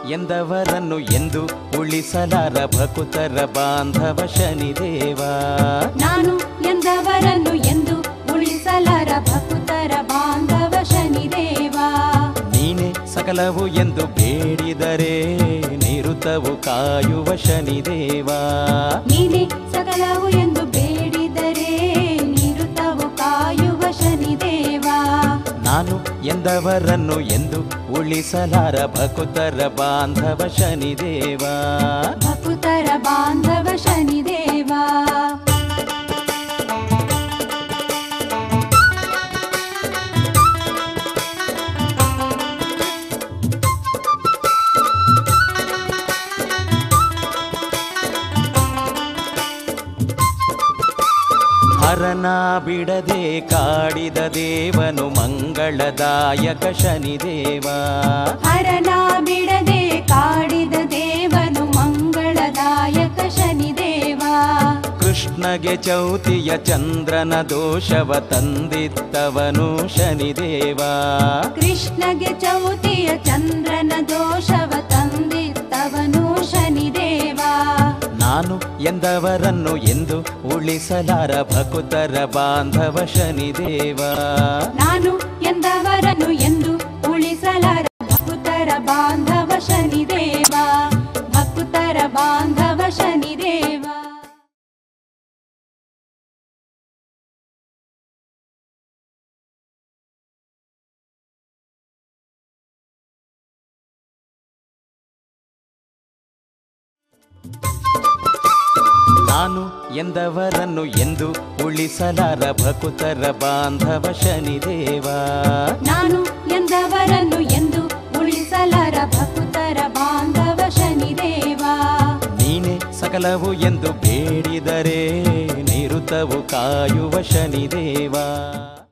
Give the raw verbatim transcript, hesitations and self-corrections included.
ಎಂದವರನ್ನು ಎಂದು ಉಳಿಸಲಾರ ಭಕುತರ ಬಾಂಧವ ಶನಿದೇವ. ನಾನು ಎಂದವರನ್ನು ಎಂದು ಉಳಿಸಲಾರ ಭಕುತರ ಬಾಂಧವ ಶನಿದೇವ. ನೀನೆ ಸಕಲವು ಎಂದು ಬೇಡಿದರೆ ನಿರುತವು ಕಾಯುವ ಶನಿದೇವ. ನೀನೆ ಸಕಲವು ಎಂದು ಬೇಡಿದರೆ ನಿರುತವು ಕಾಯುವ ಶನಿದೇವ. ನಾನು ಎಂದವರನ್ನು ಎಂದು ಉಳಿಸಲಾರ ಭಕುತರ ಬಾಂಧವ ಶನಿದೇವ. ಭಕುತರ ಬಾಂಧವ ಶನಿದೇವ. ಹರನ ಬಿಡದೆ ಕಾಡಿದ ದೇವನು ಮಂಗಳದಾಯಕ ಶನಿದೇವ. ಹರನ ಬಿಡದೆ ಕಾಡಿದ ದೇವನು ಮಂಗಳದಾಯಕ ಶನಿದೇವ. ಕೃಷ್ಣಗೆ ಚೌತಿಯ ಚಂದ್ರನ ದೋಷವ ತಂದಿತ್ತವನು ಶನಿದೇವ. ಕೃಷ್ಣಗೆ ಚೌತಿಯ ಚಂದ್ರನ ದೋಷವ ತಂದಿತ್ತವನು ಶನಿದೇವ. ನಾನು ಎಂದವರನ್ನು ಎಂದು ಉಳಿಸಲಾರ ಭಕುತರ ಬಾಂಧವ ಶನಿದೇವ. ನಾನು ಎಂದವರನ್ನು ಎಂದು ಉಳಿಸಲಾರ ಭಕುತರ ಬಾಂಧವ ಶನಿದೇವ. ಭಕುತರ ಬಾಂಧವ ಶನಿದೇವ. ನಾನು ಎಂದವರನ್ನು ಎಂದು ಉಳಿಸಲಾರ ಭಕುತರ ಬಾಂಧವ ಶನಿದೇವ. ನಾನು ಎಂದವರನ್ನು ಎಂದು ಉಳಿಸಲಾರ ಭಕುತರ ಬಾಂಧವ ಶನಿದೇವ. ನೀನೆ ಸಕಲವು ಎಂದು ಬೇಡಿದರೆ ನಿರುತವು ಕಾಯುವ ಶನಿದೇವ.